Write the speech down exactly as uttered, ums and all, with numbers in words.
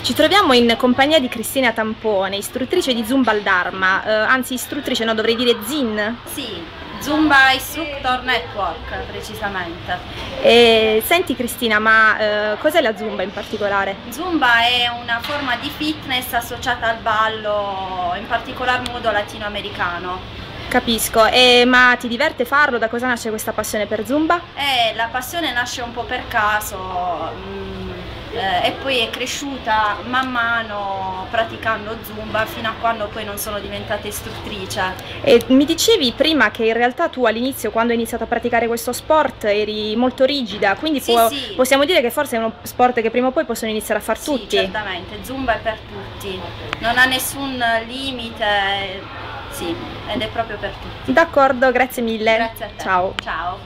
Ci troviamo in compagnia di Cristina Tampone, istruttrice di Zumba al Dharma, eh, anzi istruttrice, no, dovrei dire Z I N? Sì, Zumba Instructor Network precisamente. E, senti Cristina, ma eh, cos'è la Zumba in particolare? Zumba è una forma di fitness associata al ballo, in particolar modo latinoamericano. Capisco, e, ma ti diverte farlo? Da cosa nasce questa passione per Zumba? Eh, la passione nasce un po' per caso. Mh, Eh, e poi è cresciuta man mano praticando Zumba fino a quando poi non sono diventata istruttrice. E mi dicevi prima che in realtà tu all'inizio, quando hai iniziato a praticare questo sport, eri molto rigida, quindi Sì, può, sì. possiamo dire che forse è uno sport che prima o poi possono iniziare a far Sì, tutti. certamente, Zumba è per tutti, non ha nessun limite, sì, ed è proprio per tutti. D'accordo, grazie mille. Grazie a te. Ciao. Ciao.